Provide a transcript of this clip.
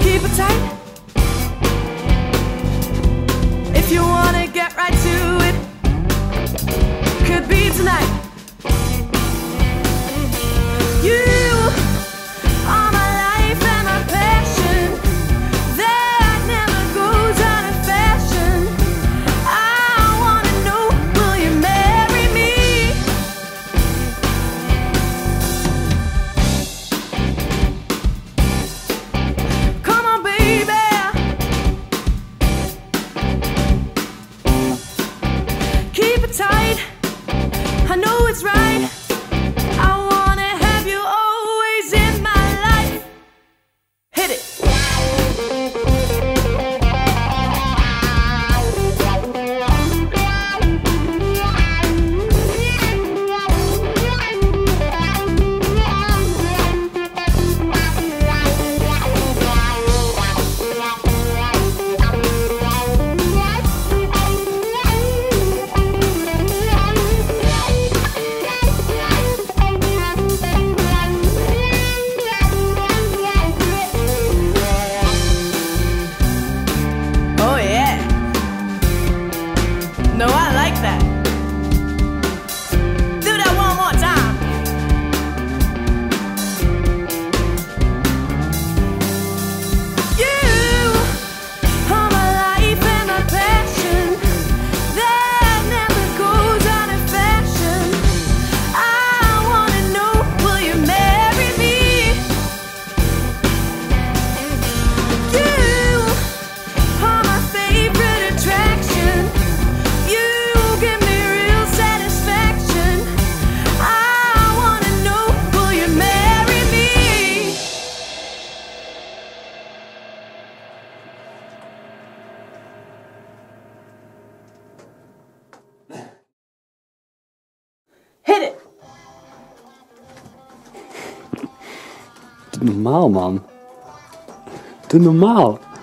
Keep it tight. If you wanna get right to it, could be tonight. You are my life and my passion. That never goes out of fashion. I wanna know, will you marry me? Come on, baby. Keep it tight. I know it's right. I wanna have you always in my life. Hit it. Oh yeah. No, I like that. Do that one more time. You are my life and my passion. That never goes out of fashion. I wanna know, will you marry me? You are my favorite attraction. You give me real satisfaction. I wanna know, will you marry me? Hit it. Doe normaal, man. Doe normaal.